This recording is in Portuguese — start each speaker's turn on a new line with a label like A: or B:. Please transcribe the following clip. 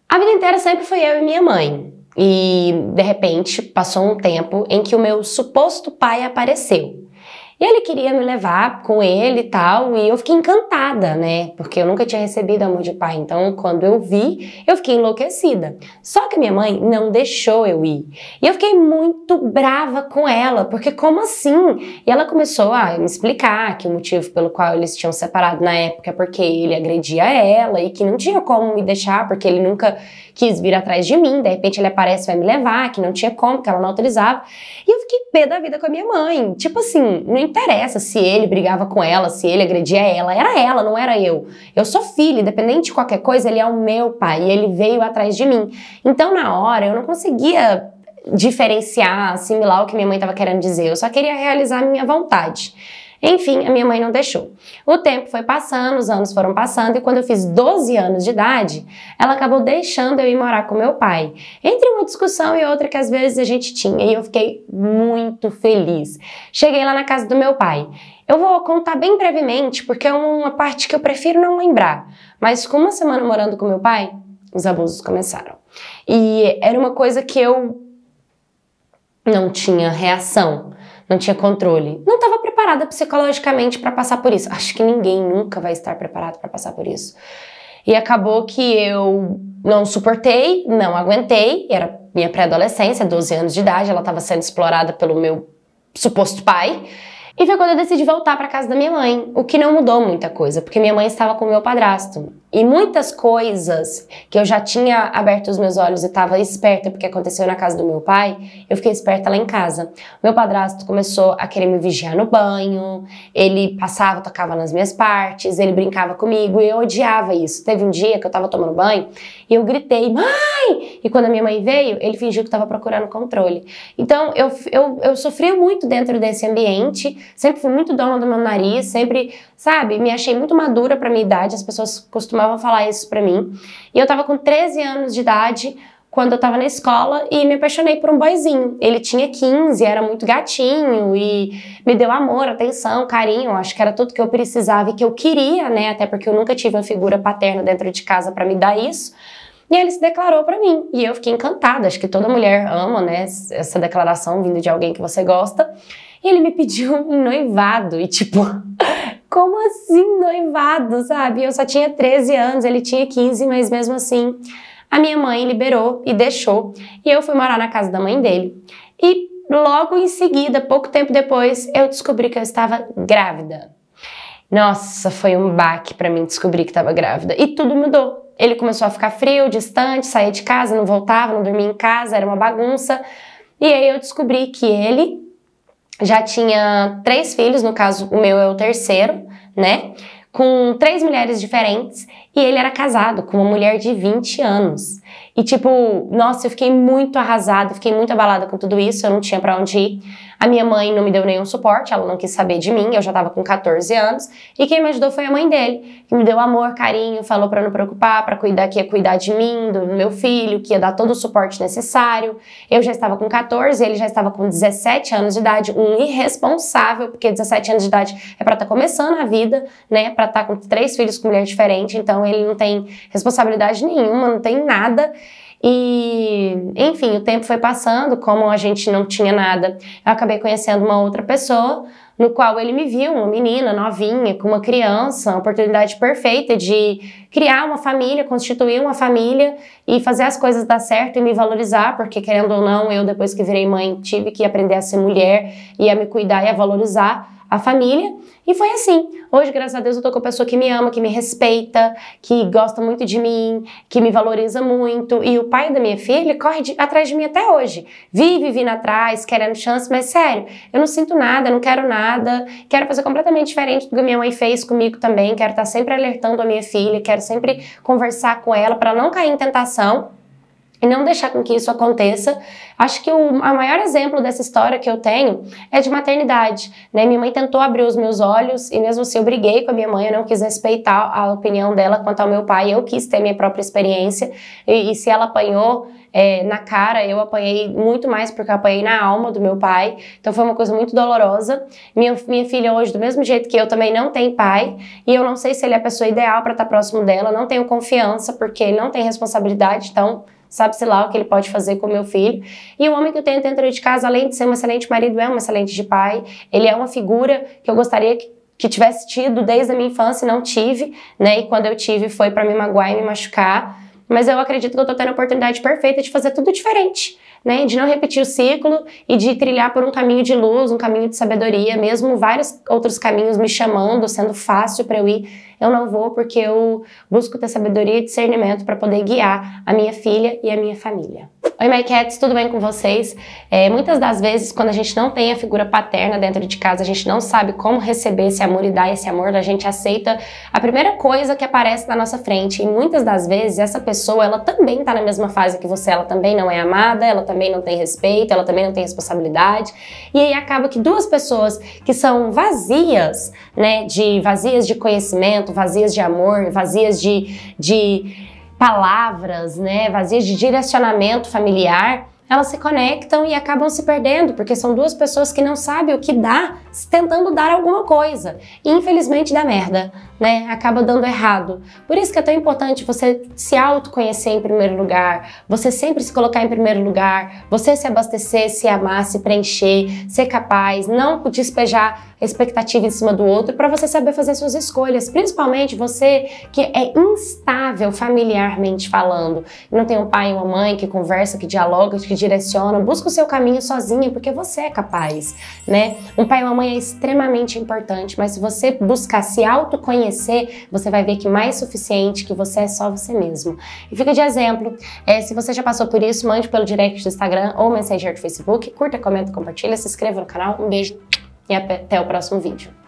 A: A vida inteira sempre foi eu e minha mãe. E, de repente, passou um tempo em que o meu suposto pai apareceu. E ele queria me levar com ele e tal, e eu fiquei encantada, né? Porque eu nunca tinha recebido amor de pai. Então, quando eu vi, eu fiquei enlouquecida. Só que minha mãe não deixou eu ir. E eu fiquei muito brava com ela, porque como assim? E ela começou a me explicar que o motivo pelo qual eles tinham separado na época é porque ele agredia ela e que não tinha como me deixar, porque ele nunca quis vir atrás de mim. De repente ele aparece e vai me levar, que não tinha como, que ela não autorizava. E eu fiquei pé da vida com a minha mãe. Tipo assim, não interessa se ele brigava com ela, se ele agredia ela. Era ela, não era eu. Eu sou filha, independente de qualquer coisa, ele é o meu pai e ele veio atrás de mim. Então, na hora, eu não conseguia diferenciar, assimilar o que minha mãe estava querendo dizer. Eu só queria realizar a minha vontade. Enfim, a minha mãe não deixou. O tempo foi passando, os anos foram passando e quando eu fiz 12 anos de idade, ela acabou deixando eu ir morar com meu pai. Entre uma discussão e outra que às vezes a gente tinha e eu fiquei muito feliz. Cheguei lá na casa do meu pai. Eu vou contar bem brevemente porque é uma parte que eu prefiro não lembrar. Mas com uma semana morando com meu pai, os abusos começaram. E era uma coisa que eu não tinha reação. Não tinha controle. Não estava preparada psicologicamente para passar por isso. Acho que ninguém nunca vai estar preparado para passar por isso. E acabou que eu não suportei, não aguentei. Era minha pré-adolescência, 12 anos de idade. Ela estava sendo explorada pelo meu suposto pai. E foi quando eu decidi voltar para casa da minha mãe, o que não mudou muita coisa, porque minha mãe estava com o meu padrasto. E muitas coisas que eu já tinha aberto os meus olhos e estava esperta porque aconteceu na casa do meu pai, eu fiquei esperta lá em casa. Meu padrasto começou a querer me vigiar no banho, ele passava, tocava nas minhas partes, ele brincava comigo e eu odiava isso. Teve um dia que eu estava tomando banho e eu gritei, mãe! E quando a minha mãe veio, ele fingiu que estava procurando controle. Então eu sofri muito dentro desse ambiente, sempre fui muito dona do meu nariz, sempre, sabe, me achei muito madura pra minha idade, as pessoas costumavam falar isso pra mim. E eu tava com 13 anos de idade quando eu tava na escola e me apaixonei por um boyzinho. Ele tinha 15, era muito gatinho e me deu amor, atenção, carinho, acho que era tudo que eu precisava e que eu queria, né, até porque eu nunca tive uma figura paterna dentro de casa pra me dar isso. E ele se declarou pra mim e eu fiquei encantada, acho que toda mulher ama, né, essa declaração vindo de alguém que você gosta. E ele me pediu um noivado e tipo, como assim noivado, sabe? Eu só tinha 13 anos, ele tinha 15, mas mesmo assim a minha mãe liberou e deixou. E eu fui morar na casa da mãe dele. E logo em seguida, pouco tempo depois, eu descobri que eu estava grávida. Nossa, foi um baque pra mim descobrir que estava grávida. E tudo mudou. Ele começou a ficar frio, distante, saía de casa, não voltava, não dormia em casa, era uma bagunça. E aí eu descobri que ele já tinha 3 filhos, no caso o meu é o terceiro, né? Com 3 mulheres diferentes e ele era casado com uma mulher de 20 anos. E tipo, nossa, eu fiquei muito arrasada, fiquei muito abalada com tudo isso, eu não tinha pra onde ir. A minha mãe não me deu nenhum suporte, ela não quis saber de mim, eu já tava com 14 anos. E quem me ajudou foi a mãe dele, que me deu amor, carinho, falou pra não preocupar, pra cuidar, que ia cuidar de mim, do meu filho, que ia dar todo o suporte necessário. Eu já estava com 14, ele já estava com 17 anos de idade, um irresponsável, porque 17 anos de idade é pra estar começando a vida, né, pra estar com 3 filhos com mulher diferente, então ele não tem responsabilidade nenhuma, não tem nada. E, enfim, o tempo foi passando, como a gente não tinha nada, eu acabei conhecendo uma outra pessoa, no qual ele me viu, uma menina novinha, com uma criança, uma oportunidade perfeita de criar uma família, constituir uma família e fazer as coisas dar certo e me valorizar, porque querendo ou não, eu depois que virei mãe tive que aprender a ser mulher e a me cuidar e a valorizar a família, e foi assim. Hoje, graças a Deus, eu tô com uma pessoa que me ama, que me respeita, que gosta muito de mim, que me valoriza muito, e o pai da minha filha corre atrás de mim até hoje. Vive vindo atrás, querendo chance, mas sério, eu não sinto nada, não quero nada, quero fazer completamente diferente do que minha mãe fez comigo também, quero estar sempre alertando a minha filha, quero sempre conversar com ela para não cair em tentação. e não deixar com que isso aconteça. Acho que o maior exemplo dessa história que eu tenho é de maternidade, né? Minha mãe tentou abrir os meus olhos e mesmo assim eu briguei com a minha mãe, eu não quis respeitar a opinião dela quanto ao meu pai, eu quis ter minha própria experiência e se ela apanhou na cara, eu apanhei muito mais porque eu apanhei na alma do meu pai, então foi uma coisa muito dolorosa. Minha filha hoje, do mesmo jeito que eu, também não tem pai e eu não sei se ele é a pessoa ideal para estar próximo dela, não tenho confiança porque ele não tem responsabilidade, então sabe-se lá o que ele pode fazer com o meu filho. E o homem que eu tenho dentro de casa, além de ser um excelente marido, é um excelente de pai. Ele é uma figura que eu gostaria que tivesse tido desde a minha infância e não tive, né? E quando eu tive foi para me magoar e me machucar. Mas eu acredito que eu tô tendo a oportunidade perfeita de fazer tudo diferente, né? De não repetir o ciclo e de trilhar por um caminho de luz, um caminho de sabedoria, mesmo vários outros caminhos me chamando, sendo fácil para eu ir. Eu não vou porque eu busco ter sabedoria e discernimento para poder guiar a minha filha e a minha família. Oi, My Cats, tudo bem com vocês? Muitas das vezes, quando a gente não tem a figura paterna dentro de casa, a gente não sabe como receber esse amor e dar esse amor, a gente aceita a primeira coisa que aparece na nossa frente. E muitas das vezes, essa pessoa, ela também tá na mesma fase que você, ela também não é amada, ela também não tem respeito, ela também não tem responsabilidade. E aí acaba que duas pessoas que são vazias, né, vazias de conhecimento, vazias de amor, vazias de palavras, né, vazias de direcionamento familiar, elas se conectam e acabam se perdendo, porque são duas pessoas que não sabem o que dá, tentando dar alguma coisa. E infelizmente dá merda, né? Acaba dando errado. Por isso que é tão importante você se autoconhecer em primeiro lugar, você sempre se colocar em primeiro lugar, você se abastecer, se amar, se preencher, ser capaz, não despejar expectativa em cima do outro para você saber fazer suas escolhas. Principalmente você que é instável familiarmente falando, não tem um pai e uma mãe que conversa, que dialoga, que direciona, busca o seu caminho sozinha porque você é capaz, né? Um pai e uma mãe é extremamente importante, mas se você buscar se autoconhecer, você vai ver que mais suficiente, que você é só você mesmo. E fica de exemplo, se você já passou por isso, mande pelo direct do Instagram ou Messenger do Facebook, curta, comenta, compartilha, se inscreva no canal, um beijo e até o próximo vídeo.